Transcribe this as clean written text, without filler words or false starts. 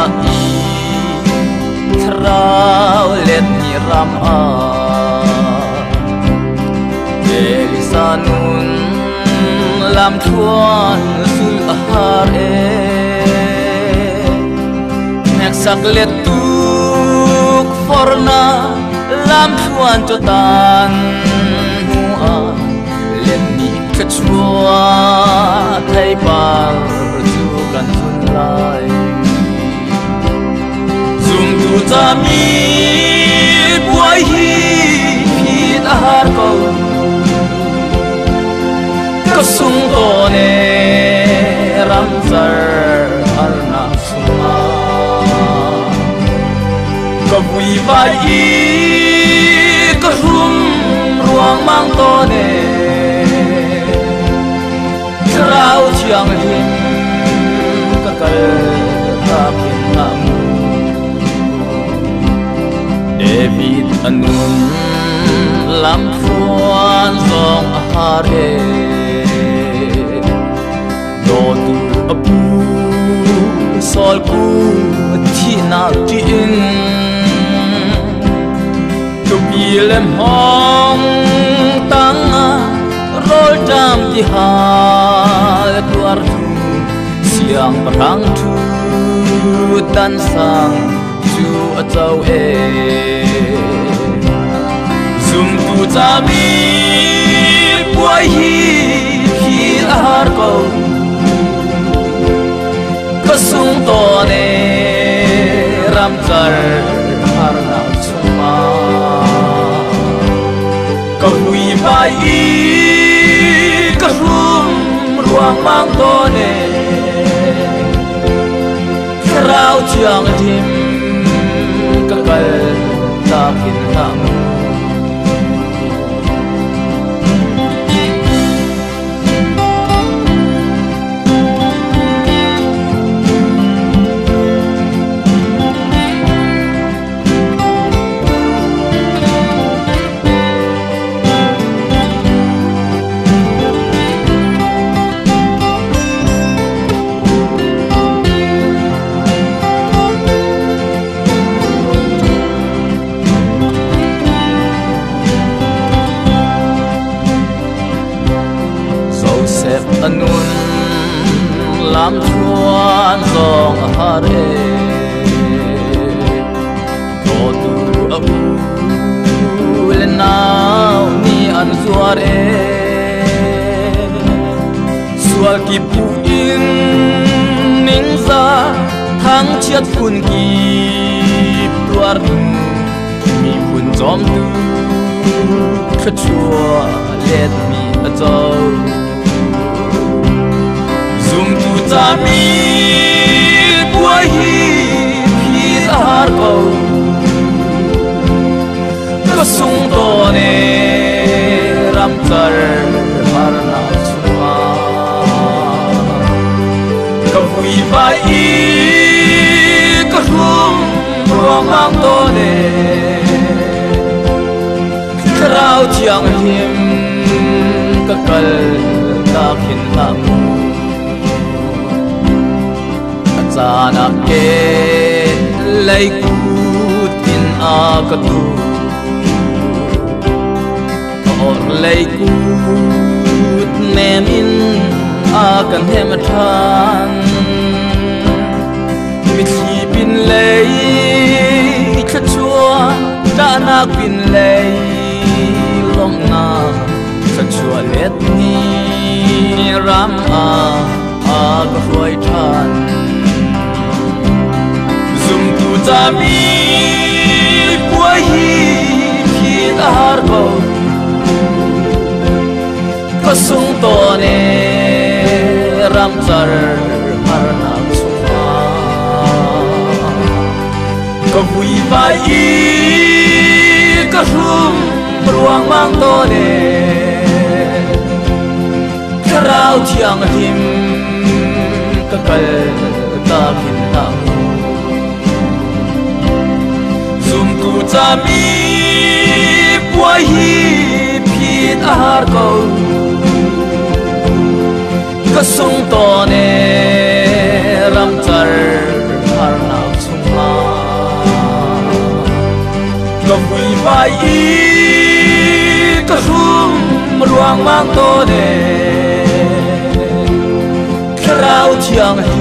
i trao lên ni ram a Elisanun lam thuan sul ahar e nek sak let tuk forna lam thuan cho tan hua let ni kachua thai par chu kan sun lai zum tu ta mi buai hi phit ahar ko sung to ne ram zar har na suma ka vui vai i ka hum ruang mang to ne trao chiang him ka kal ta pin nam David anun lam phuan zong har e tu apu sol ku thi na ti in tu bi lem hong tang rol jam ti ha tuar tu siang parang tu tan sang chu a chau e zum tu cha mi buai hi khi har ko sung to ne ram char har na chuma ka hui vai i ka hum ruang mang to ne rao chiang dim ka kal ta kin ham anun lam thuan zong har e to tu abu le nau ni an zuar e sual ki pu in ning za thang chiat kun ki tuar mi kun zom tu khachua let mi a zau ta mi buai hi phit ahar ko ka sung to ne ram char har na chuma ka vui vai i ka hum ruang mang to ne trao chiang him ka kal ta khin ham sana ke lai kut tin a ka tu or lai kut nem in a kan hem than mi chi bin lai kha chua ta na bin lai long na kha chua let ni ram a ka hoi than ta mi buai hi phit ahar ko ka sung to ne ram char har na chuma ka vui vai i ka hum ruang mang to ne rao chiang him ka kal ta kin tam ta mi buai hi phit ahar ko ka sung to ne ram char har na mai y ka hum ruang mang to ne khrau chiang